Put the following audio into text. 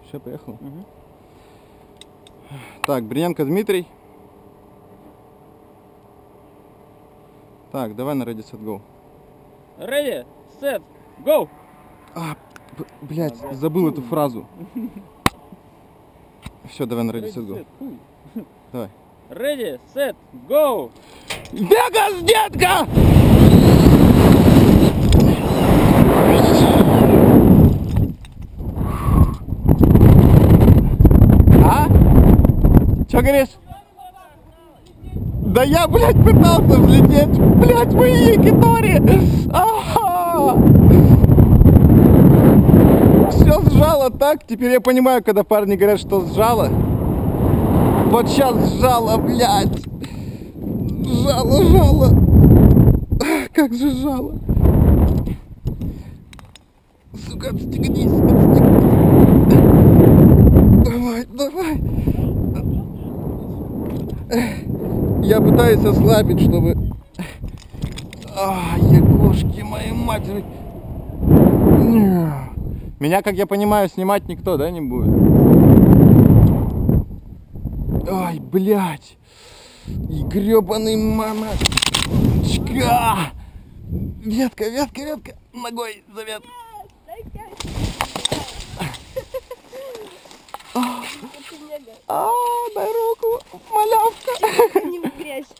Все, поехал. Угу. Так, Бриненко Дмитрий. Так, давай на ready, set, go. Ready, set, go! Блять, забыл эту фразу. Все, давай на ready, set, go. Давай. Ready, set, go! Вегас, детка! А? Че говоришь? Да я, блядь, пытался взлететь, блядь, в якитори. Все сжало так, теперь я понимаю, когда парни говорят, что сжало. Вот сейчас сжало, блядь. Жало. Как же жало. Сука, отстегнись. Давай. Я пытаюсь ослабить, чтобы... Ягушки моей матери. Меня, как я понимаю, снимать никто, да, не будет? Ай, блядь. И гребаный мамочка. Ветка. Ногой за ветку. Дай руку, малявка. Не в грязь.